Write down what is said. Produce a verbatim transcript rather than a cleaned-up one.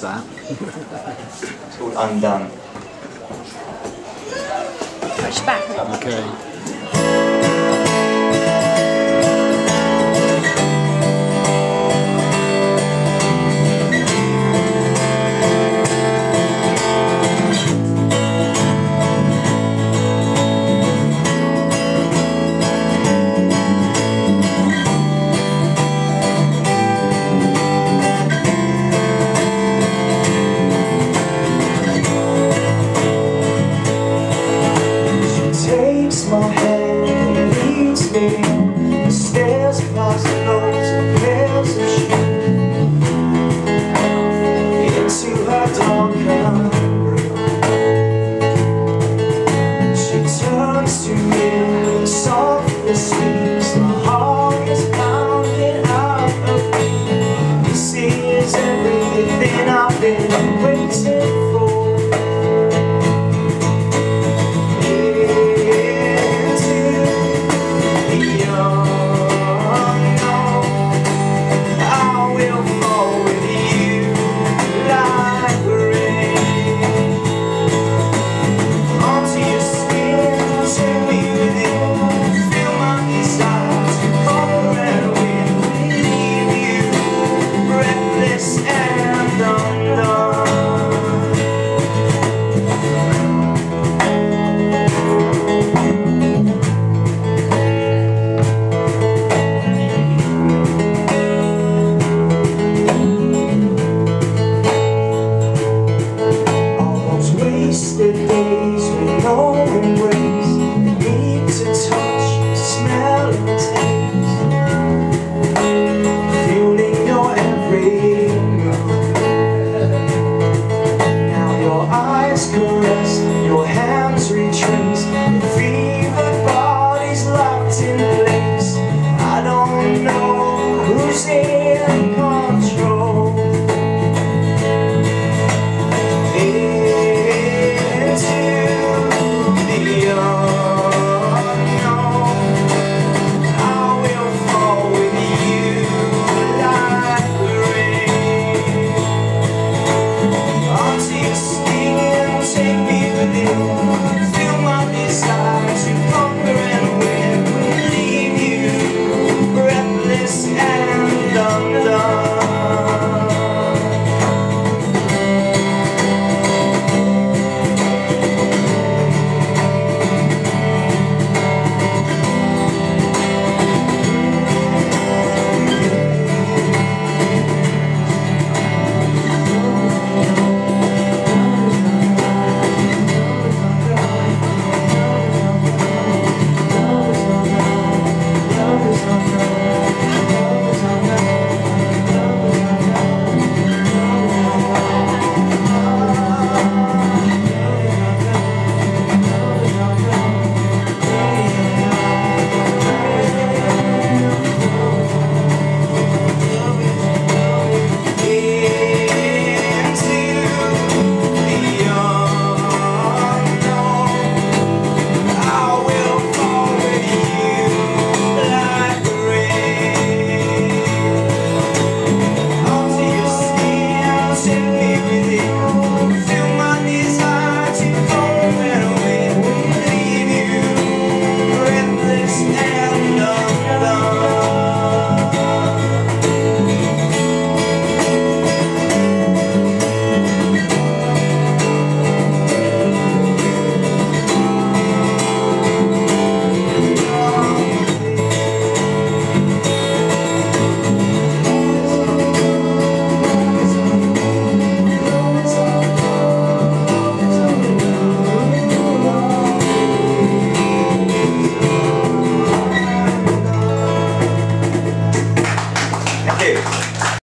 that? It's called Undone. Push back. Okay. My hand leads me the stairs past those and pairs of shoes into her dark room. She turns to me and softly speaks. My heart is pounding out of me. This is everything I've been waiting for. Wasted days with no embrace, need to touch, smell and taste, feeling your every move. Now your eyes caress, your hands retrace, fevered bodies locked in place. I don't know who's in control. With it.